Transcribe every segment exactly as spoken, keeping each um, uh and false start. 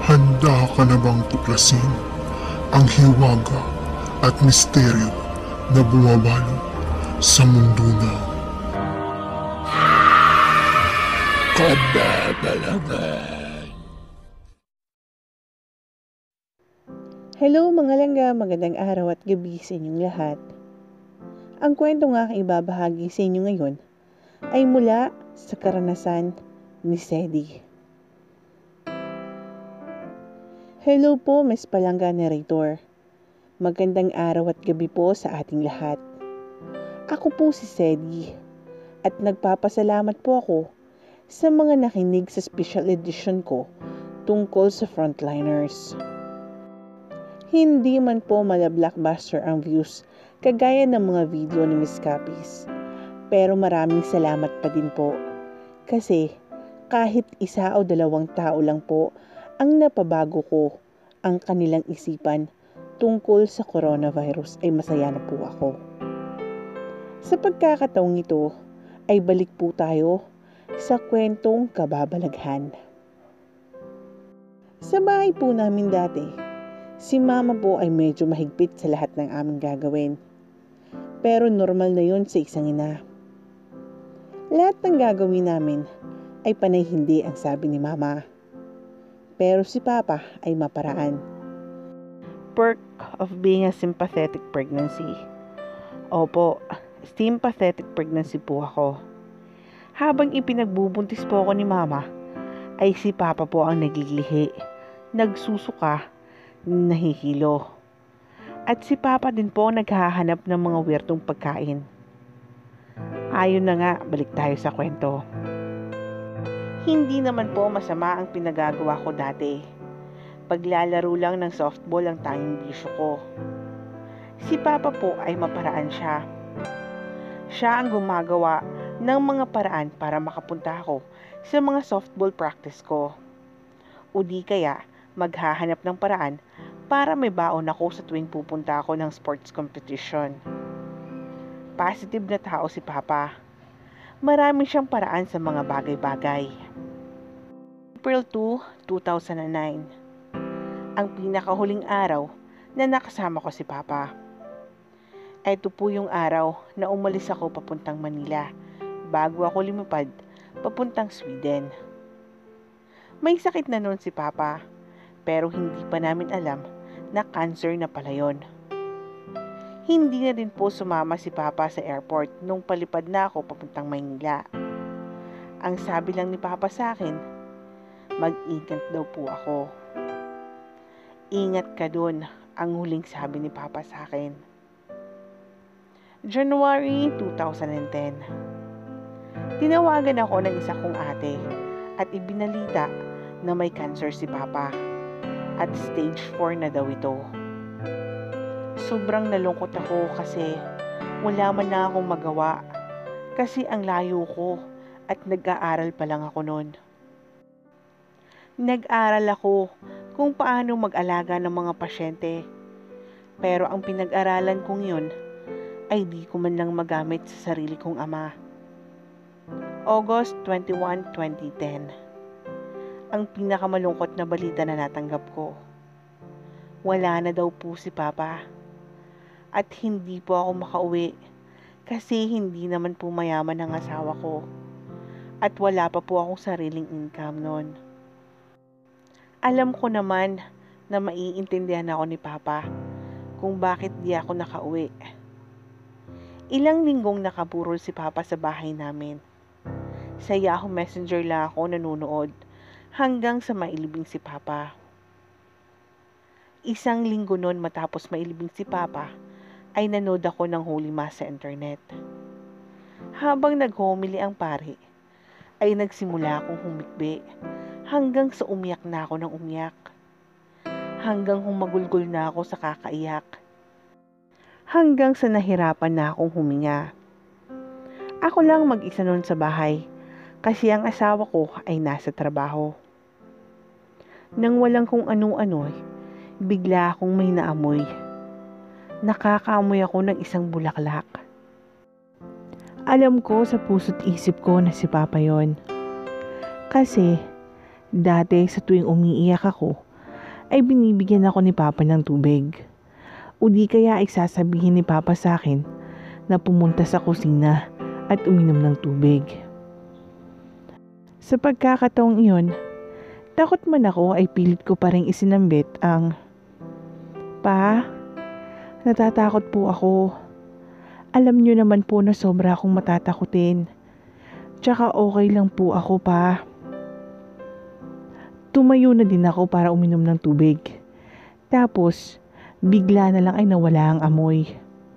Handa ka na bang tuklasin ang hiwaga at misteryo na bumabalot sa mundo na kababalagan? Hello mga langga, magandang araw at gabi sa inyong lahat. Ang kwento nga aking ibabahagi sa inyo ngayon ay mula sa karanasan ni Sedi. Hello po, Miss Palangga Narrator. Magandang araw at gabi po sa ating lahat. Ako po si Sedi at nagpapasalamat po ako sa mga nakinig sa special edition ko tungkol sa frontliners. Hindi man po mala-blockbuster ang views kagaya ng mga video ni Miss Capis. Pero maraming salamat pa din po. Kasi kahit isa o dalawang tao lang po ang napabago ko ang kanilang isipan tungkol sa coronavirus ay masaya na po ako. Sa pagkakataong ito ay balik po tayo sa kwentong kababalaghan. Sa bahay po namin dati, si mama po ay medyo mahigpit sa lahat ng aming gagawin. Pero normal na yun sa isang ina. Lahat ng gagawin namin ay panay hindi ang sabi ni mama. Pero si papa ay maparaan. Perk of being a sympathetic pregnancy. Opo, sympathetic pregnancy po ako. Habang ipinagbubuntis po ako ni mama, ay si papa po ang naglilihi, nagsusuka, nahihilo. At si papa din po naghahanap ng mga weirdong pagkain. Ayon na nga, balik tayo sa kwento. Hindi naman po masama ang pinagagawa ko dati. Paglalaro lang ng softball ang tanging bisyo ko. Si papa po ay maparaan siya. Siya ang gumagawa ng mga paraan para makapunta ako sa mga softball practice ko. O di kaya maghahanap ng paraan para may baon ako sa tuwing pupunta ako ng sports competition. Positive na tao si papa. Marami siyang paraan sa mga bagay-bagay. April second, two thousand nine. Ang pinakahuling araw na nakasama ko si papa. Ito po yung araw na umalis ako papuntang Manila bago ako lumipad papuntang Sweden. May sakit na noon si papa pero hindi pa namin alam na cancer na pala yun. Hindi na din po sumama si papa sa airport nung palipad na ako papuntang Maynila. Ang sabi lang ni papa sa akin, mag-ingat daw po ako. Ingat ka dun, ang huling sabi ni papa sa akin. January two thousand ten. Tinawagan ako ng isa kong ate at ibinalita na may cancer si papa at stage four na daw ito. Sobrang nalungkot ako kasi wala man na akong magawa kasi ang layo ko at nag-aaral pa lang ako noon. Nag-aral ako kung paano mag-alaga ng mga pasyente pero ang pinag-aralan kong yun ay di ko man lang magamit sa sarili kong ama. August twenty-first, twenty ten. Ang pinakamalungkot na balita na natanggap ko. Wala na daw po si papa. At hindi po ako makauwi kasi hindi naman po mayaman ang asawa ko. At wala pa po akong sariling income noon. Alam ko naman na maiintindihan ako ni papa kung bakit di ako nakauwi. Ilang linggong nakaburol si papa sa bahay namin. Sa Yahoo Messenger lang ako nanonood hanggang sa mailibing si papa. Isang linggo noon matapos mailibing si papa, ay nanood ako ng Holy Mass sa internet. Habang naghumili ang pari, ay nagsimula akong humikbi hanggang sa umiyak na ako ng umiyak. Hanggang humagulgol na ako sa kakaiyak. Hanggang sa nahirapan na akong huminga. Ako lang mag-isa noon sa bahay kasi ang asawa ko ay nasa trabaho. Nang walang kung ano-ano, bigla akong may naamoy. Nakakaamoy ako ng isang bulaklak. Alam ko sa puso't isip ko na si papa yon. Kasi dati sa tuwing umiiyak ako ay binibigyan ako ni Papa ng tubig. O di kaya ay sasabihin ni Papa sa akin na pumunta sa kusina at uminom ng tubig. Sa pagkakataong iyon, takot man ako ay pilit ko pa rin isinambit ang, Pa, natatakot po ako. Alam niyo naman po na sobra akong matatakutin. Tsaka okay lang po ako, Pa. Tumayo na din ako para uminom ng tubig. Tapos, bigla na lang ay nawala ang amoy.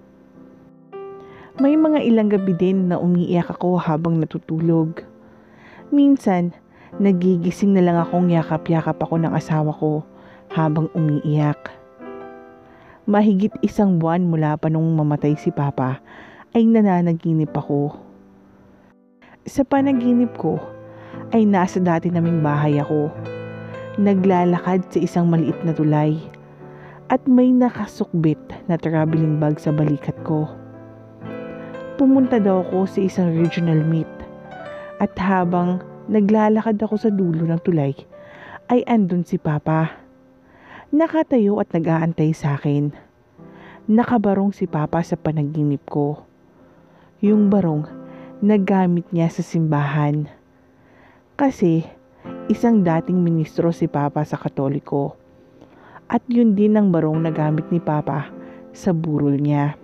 May mga ilang gabi din na umiiyak ako habang natutulog. Minsan, nagigising na lang akong yakap-yakap ako ng asawa ko habang umiiyak. Mahigit isang buwan mula pa nung mamatay si Papa ay nananaginip ako. Sa panaginip ko ay nasa dati naming bahay ako. Naglalakad sa isang maliit na tulay at may nakasukbit na traveling bag sa balikat ko. Pumunta daw ako sa isang regional meet at habang naglalakad ako sa dulo ng tulay ay andun si Papa. Nakatayo at nag-aantay sa akin. Nakabarong si Papa sa panaginip ko. Yung barong nagamit niya sa simbahan. Kasi isang dating ministro si Papa sa Katoliko. At yun din ang barong na gamit ni Papa sa burol niya.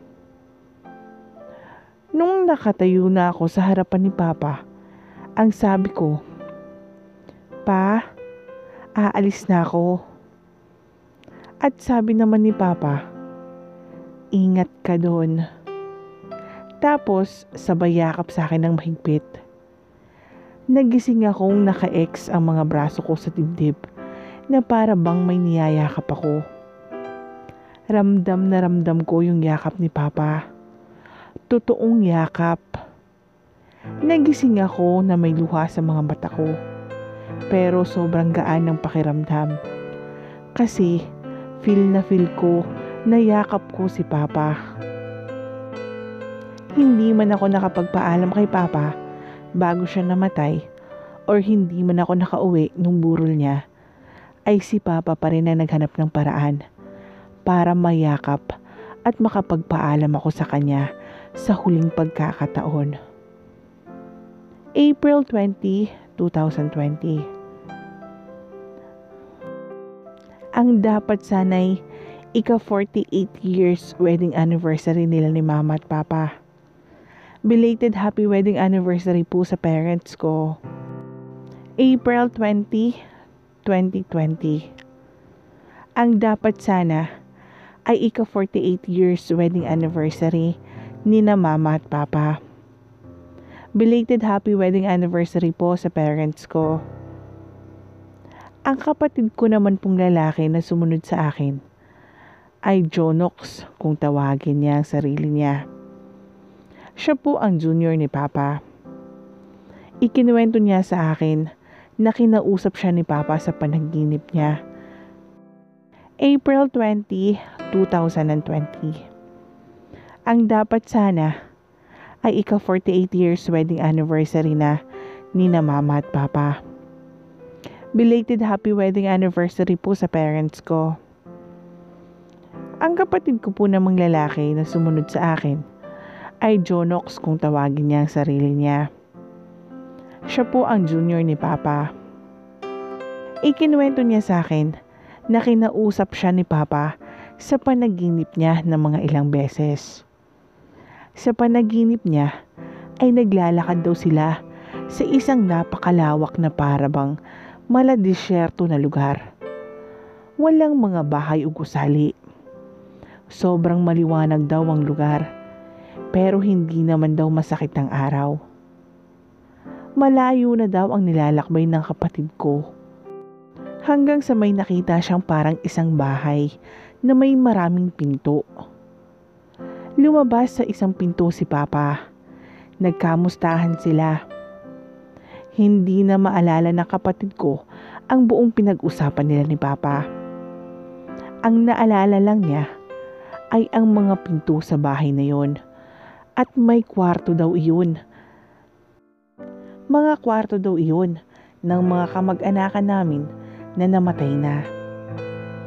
Nung nakatayo na ako sa harapan ni Papa, ang sabi ko, Pa, aalis na ako. At sabi naman ni Papa, ingat ka doon. Tapos sabay yakap sa akin ng mahigpit. Nagising akong naka-X ang mga braso ko sa dibdib na para bang may niyayakap ako. Ramdam na ramdam ko yung yakap ni Papa. Totoong yakap. Nagising ako na may luha sa mga mata ko. Pero sobrang gaan ng pakiramdam. Kasi feel na feel ko na yakap ko si Papa. Hindi man ako nakapagpaalam kay Papa bago siya namatay or hindi man ako nakauwi nung burol niya, ay si Papa pa rin na naghanap ng paraan para mayakap at makapagpaalam ako sa kanya sa huling pagkakataon. April twentieth, twenty twenty. Ang dapat sanay ika forty-eight years wedding anniversary nila ni Mama at Papa. Belated happy wedding anniversary po sa parents ko. April twentieth, twenty twenty. Ang dapat sana ay ika forty-eight years wedding anniversary ni na Mama at Papa. Belated happy wedding anniversary po sa parents ko. Ang kapatid ko naman pong lalaki na sumunod sa akin ay Jonox kung tawagin niya ang sarili niya. Siya po ang junior ni Papa. Ikinuwento niya sa akin na kinausap siya ni Papa sa panaginip niya. April twentieth, twenty twenty. Ang dapat sana ay ika forty-eight years wedding anniversary na ni na Mama at Papa. Belated happy wedding anniversary po sa parents ko. Ang kapatid ko po namang lalaki na sumunod sa akin ay Jonox kung tawagin niya ang sarili niya. Siya po ang junior ni Papa. Ikinuwento niya sa akin na kinausap siya ni Papa sa panaginip niya ng mga ilang beses. Sa panaginip niya ay naglalakad daw sila sa isang napakalawak na parabang maladisyerto na lugar. Walang mga bahay o gusali. Sobrang maliwanag daw ang lugar, pero hindi naman daw masakit ang araw. Malayo na daw ang nilalakbay ng kapatid ko. Hanggang sa may nakita siyang parang isang bahay na may maraming pinto. Lumabas sa isang pinto si Papa. Nagkamustahan sila. Hindi na maalala ng kapatid ko ang buong pinag-usapan nila ni Papa. Ang naalala lang niya ay ang mga pinto sa bahay na yon at may kwarto daw iyon. Mga kwarto daw iyon ng mga kamag-anakan namin na namatay na.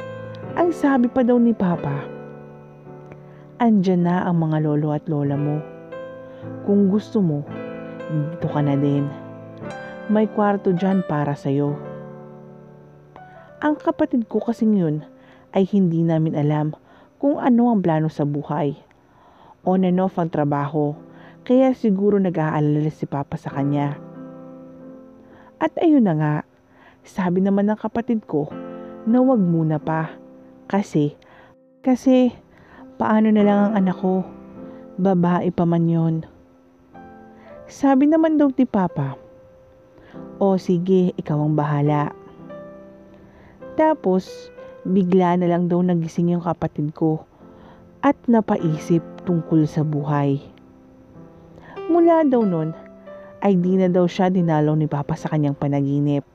Ang sabi pa daw ni Papa, andyan na ang mga lolo at lola mo. Kung gusto mo, dito ka na din. May kwarto dyan para sa'yo. Ang kapatid ko kasing yun ay hindi namin alam kung ano ang plano sa buhay. On and off ang trabaho, kaya siguro nag-aalala si Papa sa kanya. At ayun na nga, sabi naman ng kapatid ko na wag muna pa. Kasi, kasi, paano na lang ang anak ko? Babae pa man yun. Sabi naman daw ni Papa, o sige, ikaw ang bahala. Tapos, bigla na lang daw nagising yung kapatid ko at napaisip tungkol sa buhay. Mula daw nun, ay di na daw siya dinalaw ni Papa sa kanyang panaginip.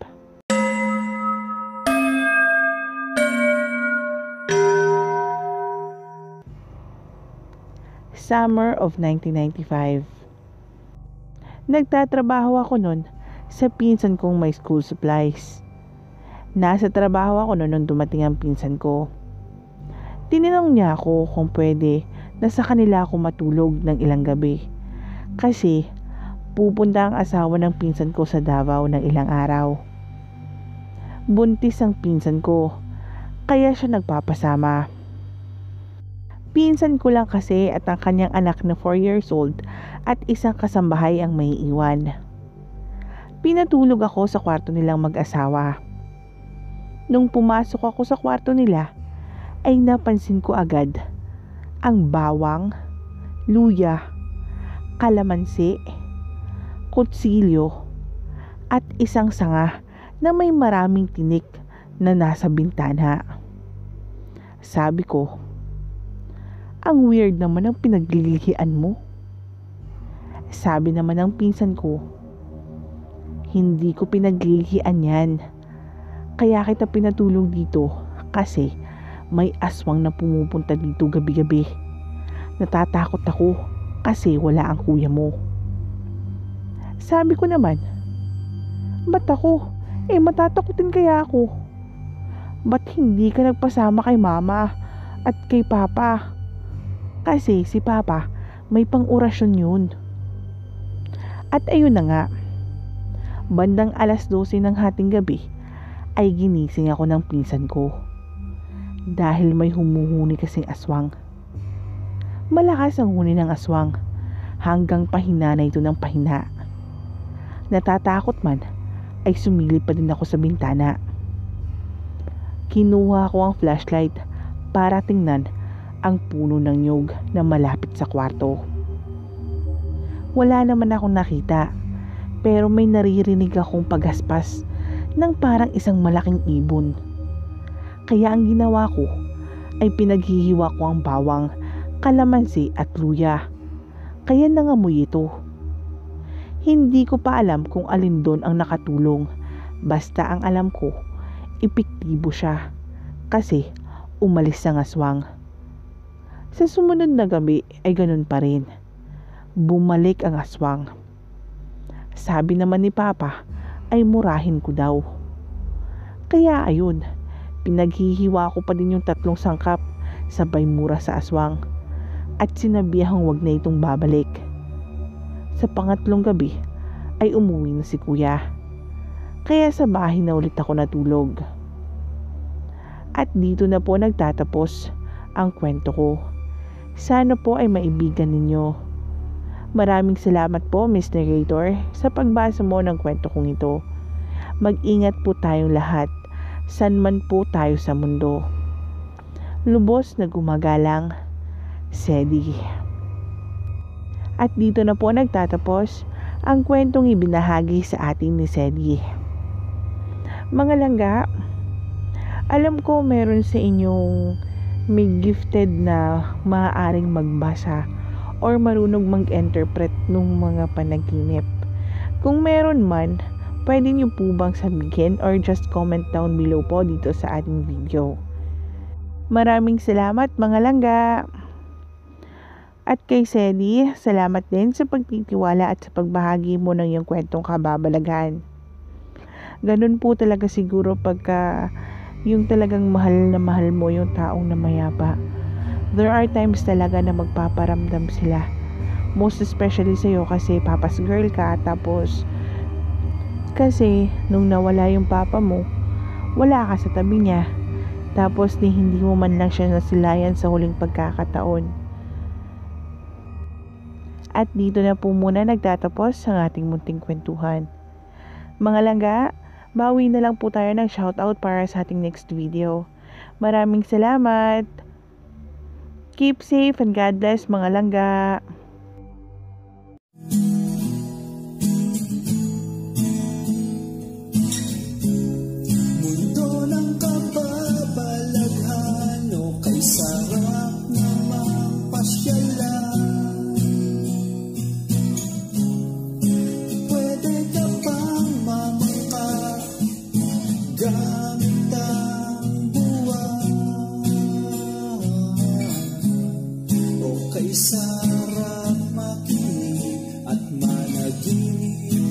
Summer of nineteen ninety-five. Nagtatrabaho ako nun sa pinsan kong may school supplies. Nasa trabaho ako nun nung dumating ang pinsan ko. Tinanong niya ako kung pwede na sa kanila ako matulog ng ilang gabi. Kasi pupunta ang asawa ng pinsan ko sa Davao ng ilang araw. Buntis ang pinsan ko, kaya siya nagpapasama. Pinsan ko lang kasi at ang kanyang anak na four years old at isang kasambahay ang may iwan. Pinatulog ako sa kwarto nilang mag-asawa. Nung pumasok ako sa kwarto nila, ay napansin ko agad ang bawang, luya, kalamansi, kutsilyo, at isang sanga na may maraming tinik na nasa bintana. Sabi ko, ang weird naman ang pinaglilihian mo. Sabi naman ng pinsan ko, hindi ko pinaglilihian yan. Kaya kita pinatulog dito kasi may aswang na pumupunta dito gabi-gabi. Natatakot ako kasi wala ang kuya mo. Sabi ko naman, ba't ako? Eh matatakotin kaya ako? Ba't hindi ka nagpasama kay mama at kay papa? Kasi si Papa may pang-orasyon yun. At ayun na nga, bandang alas dose ng hating gabi ay ginising ako ng pinsan ko. Dahil may humuhuni kasing aswang. Malakas ang huni ng aswang hanggang pahina na ito ng pahina. Natatakot man ay sumilip pa din ako sa bintana. Kinuha ko ang flashlight para tingnan ang puno ng nyug na malapit sa kwarto. Wala naman akong nakita, pero may naririnig akong pagaspas ng parang isang malaking ibon. Kaya ang ginawa ko ay pinaghihiwa ko ang bawang, kalamansi at luya. Kaya nangamoy ito. Hindi ko pa alam kung alin doon ang nakatulong. Basta ang alam ko, epektibo siya. Kasi umalis ang aswang. Sa sumunod na gabi ay ganun pa rin. Bumalik ang aswang. Sabi naman ni Papa ay murahin ko daw. Kaya ayun, pinaghihiwa ko pa din yung tatlong sangkap sabay mura sa aswang at sinabihang wag na itong babalik. Sa pangatlong gabi ay umuwi na si kuya. Kaya sa bahay na ulit ako natulog. At dito na po nagtatapos ang kwento ko. Sana po ay maibigan ninyo. Maraming salamat po, Miss Narrator, sa pagbasa mo ng kwento kong ito. Mag-ingat po tayong lahat, san man po tayo sa mundo. Lubos na gumagalang, Sedi. At dito na po nagtatapos ang kwentong ibinahagi sa atin ni Sedi. Mga langga, alam ko meron sa inyong may gifted na maaaring magbasa or marunong mag-interpret ng mga panaginip. Kung meron man, pwede niyo po bang sabihin or just comment down below po dito sa ating video. Maraming salamat mga langga! At kay Sedi, salamat din sa pagtitiwala at sa pagbahagi mo ng iyong kwentong kababalaghan. Ganun po talaga siguro pagka yung talagang mahal na mahal mo yung taong namayapa. There are times talaga na magpaparamdam sila. Most especially sa'yo kasi papa's girl ka, tapos kasi nung nawala yung papa mo, wala ka sa tabi niya. Tapos ni hindi mo man lang siya nasilayan sa huling pagkakataon. At dito na po muna nagtatapos ang ating munting kwentuhan. Mga langga, bawi na lang po tayo ng shoutout para sa ating next video. Maraming salamat! Keep safe and God bless mga langga! Mundo ng kababalaghan o kay sarap namang pasyalan. Pwede ka pang mamangka gamit ang buwan o kay sarap makinig at managinip